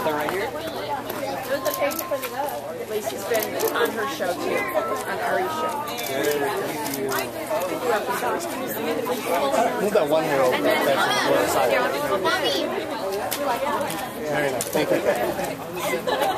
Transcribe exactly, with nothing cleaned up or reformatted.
They're right here. Lacey's been on her show too, on Ari's show. Move that one hair over. And then, That's uh, Mommy! very nice. Thank you.